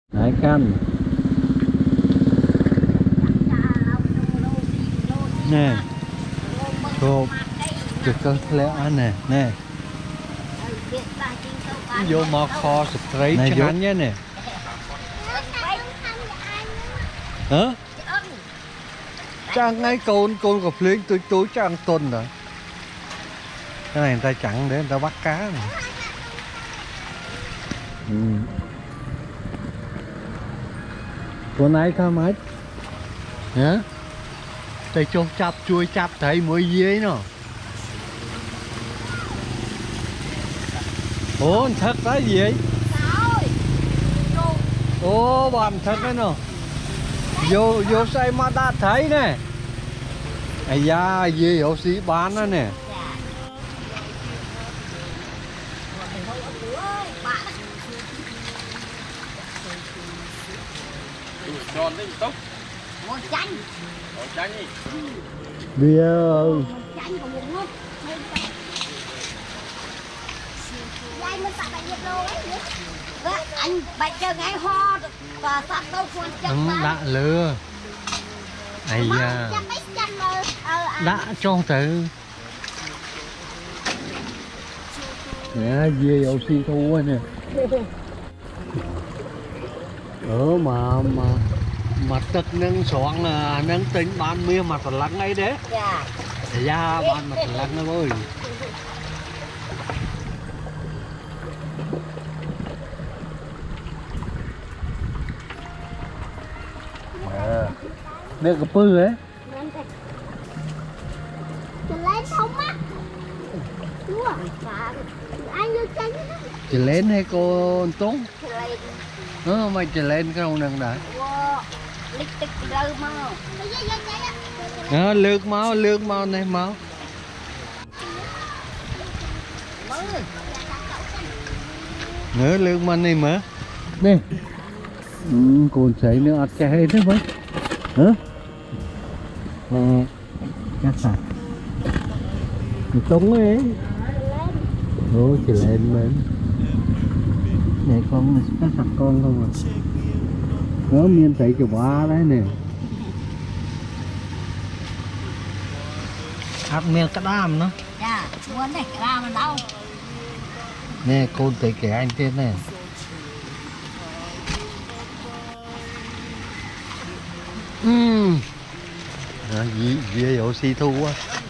Hai căn nè, chụp được con lẽ nè nè, vô mò kho straight cho anh nhé nè. Hả? Chẳng ngay côn cặp liên tôi chẳng tuần rồi. Cái này người ta chặn để người ta bắt cá này. Con này tha mấy hả? Tay cho chắp chui chắp thấy mỗi dưới nó. Ủa thật cái gì vậy? Ồ bạn thật đấy nó. Vô say mà đã thấy nè. Ây da gì hậu sĩ bán đó nè. Giòn đấy tốc. Ngồi chanh. Ngồi chanh đi. Bia. Chanh của một nước. Dây mình tặng nhiệt độ ấy. Anh bạch cho ngay ho và sắp đâu con chân Đã lừa. Ây da. Đã cho tự. Nè dê hậu sĩ thu nè. Mà tức nâng soạn là nâng tính bán mía mặt lắng ấy đấy. dạ Dạ bán mặt lắng đó ơi. Nè cái pư ấy. lên không á. Anh vô chân Chị lên hay cô Tốn? Mày chị lên cái ông nâng đã. lịch tích rơi mà. Lược mau này mau. Nữa lược mà này mà. Nè. Còn sấy nữa ăn chè hết mấy. Hả? Nè. Chắc sạch. Tốn ấy. Ủa chị lên lên. Này con nó sạch con không à. Đó miên thấy cái quá đấy nè. Hạt miên cái đam nó. Dạ, muốn này cái đam mà đâu. Nè con thấy cái anh tên này. Dê oxy thu quá.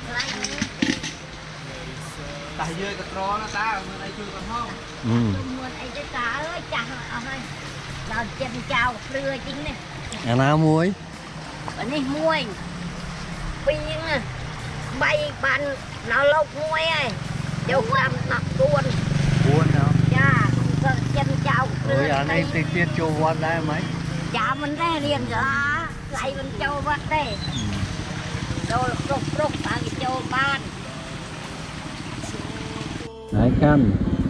Tại dưa cái trò nó ta, mà đây chưa còn không. Muốn ấy cái cá ơi, chặt ơi. Đó chân chào lừa chính này. À nào muối. Ở đây muối. Pin à. Bay bàn nó lộc muối ấy. Châu làm nặng tuôn. Buồn hả? Dạ, chân chào lừa. Ôi anh ấy tiết cho quan đây mấy. Dạ mình đây liền ra. Lại mình châu bắt đây. Rồi rục bằng cái châu ban. Hai căn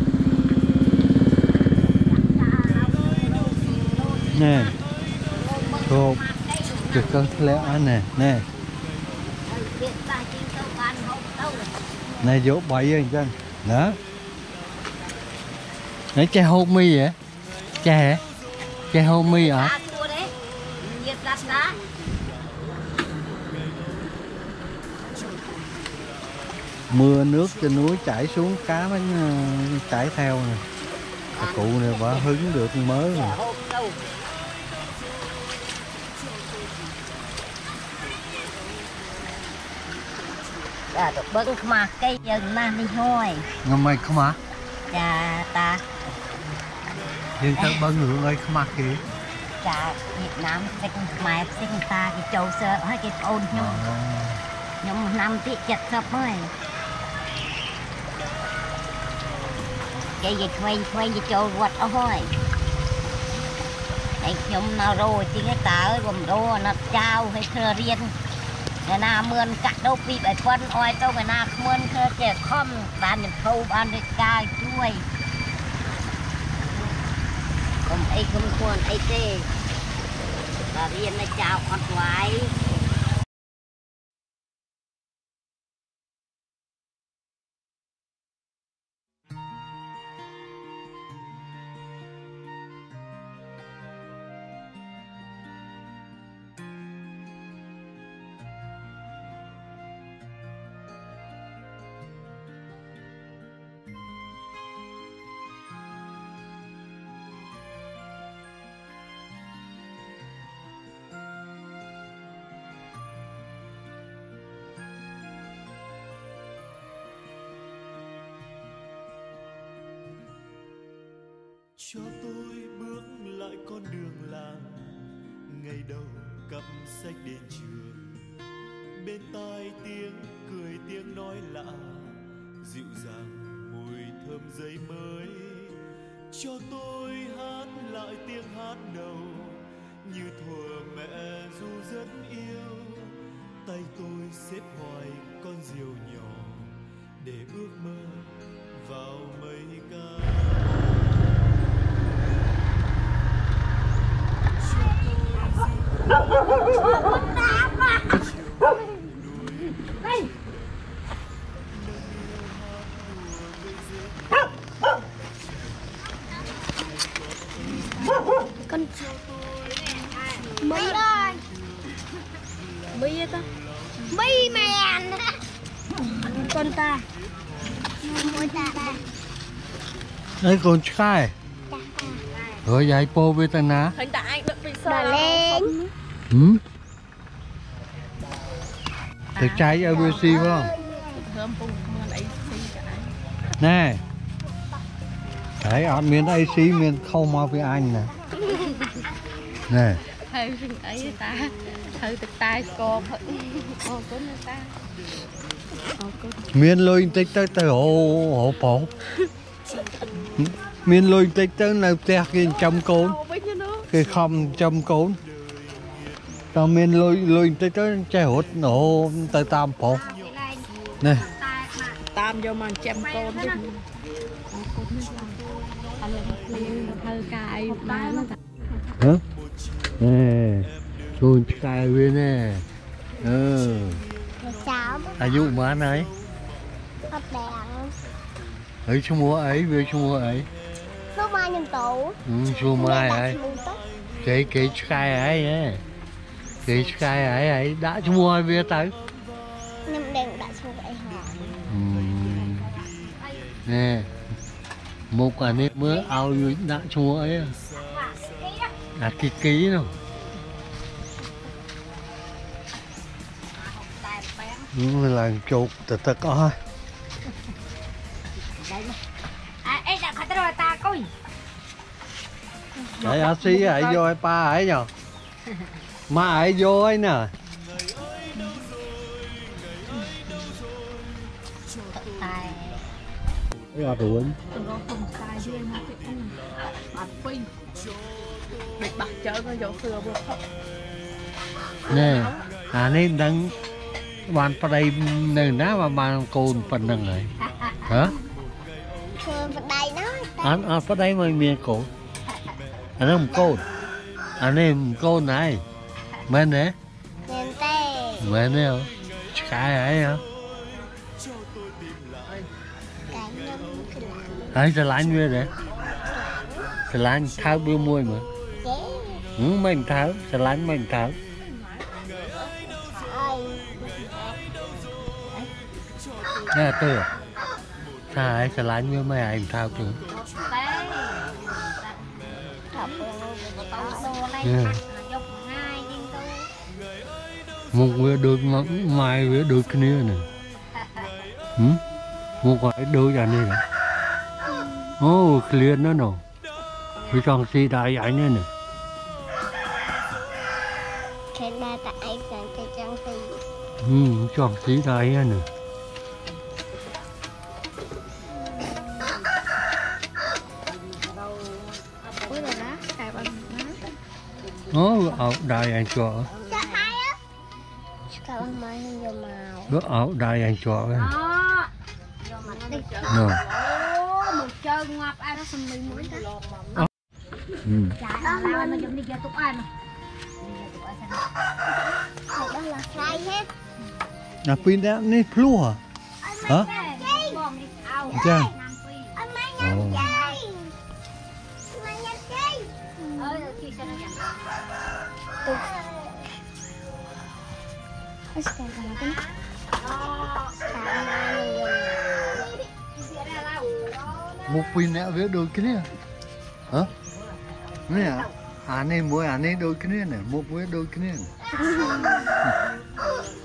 nè, chụp được con lẽ nè nè, này vô bậy rồi chân đó, đấy chè hô mi vậy, chè hô mi hả? Mưa nước trên núi chảy xuống cá nó chảy theo nè. Cái cụ này bà hứng được mới nè. Dạ, bưng mà cây dần mang đi thôi. Ngâm mày không hả? Dạ, ta. Nhưng ta bưng ngựa ơi không mặc kìa. Dạ, Việt Nam sinh mẹ sinh ta cái châu sơ hay cái ôn nhung. Nhung năm tiết chật sắp mới. Cái gì khoay gì châu quật ở thôi. Cái nhung nào rồi chứ cái ta ơi gồm đô nó trao hay thơ riêng. Người nào mươn cắt đâu bị bởi phân oi đâu người nào mươn thơ trẻ khom bán những khâu bán được cài chuối. Khôngควรไอ้เต้เรียนในเจ้าอดไว้ cho tôi bước lại con đường làng, ngày đầu cặp sách đến trường, bên tai tiếng cười tiếng nói lạ, dịu dàng mùi thơm giấy mới. Cho tôi hát lại tiếng hát đầu, như thuở mẹ ru rất yêu. Tay tôi xếp hoài con diều nhỏ, để ước mơ vào mây ca. Con Mỹ ơi, Mỹ ta Mỹ mèn con ta mỗi ta Đấy con trai rồi dạy po với ta ná đỏ lên Thực trai ABC không? Nè đấy ăn miếng AC miếng không mau với anh nè. Nè hơi ấy ta hơi thực tay co con ta miếng lôi tích tới tới hộ phổ miếng lôi tích tới là tè cái trăm côn cái không trăm côn tao miếng lôi tích tới chạy hốt nổ tới tam phổ nè tam vô mà trăm con hơi cài bán hả nè con trai với nè cháu อายุมาไหน hấp đèn เฮ้ยชั่วโมงไอ้เว้ยชั่วโมงไอ้ số 3 nhân tủ ชั่วโมงไอ้cái sky ấy nhé cái sky ấy đãชั่วโมงvề tới nhưng đèn đã số vậy hả nè một anh ấy mới ao đãชั่วโมงấy à ký đâu là chuột từ từ coi ấy đã khát rồi ta coi để ở xí ấy vô ấy pa ấy nhờ mà ấy vô ấy nè cái rồi nè này đang bàn vào đây nơi ná mà bàn cồn phần đằng này hả vào đây nó anh vào đây mà miền cồn anh em cồn anh em cồn này men nè men tê men nè cái ấy hả ấy sẽ lạnh như thế sẽ lạnh tháo bữa muôi mà mình tháo sẽ lạnh mình tháo nè từ thà sẽ lạnh như mấy anh thao từ một người được mai với đôi cái này nè một cái đôi cái này nè ô clear nó nè với trong xí đại ảnh này nè cái này tại anh cần cái trang tí trong xí đại nè áo đai anh cho nó áo đai anh cho ấy nè một chân ngọc ai nó xâm minh mũi ta đó là nó dùng đi ra tụi anh đó là sai hết là pin đã nên plua hả chưa một pin đã với đôi cái này hả nè anh em mua anh ấy đôi cái này một với đôi cái này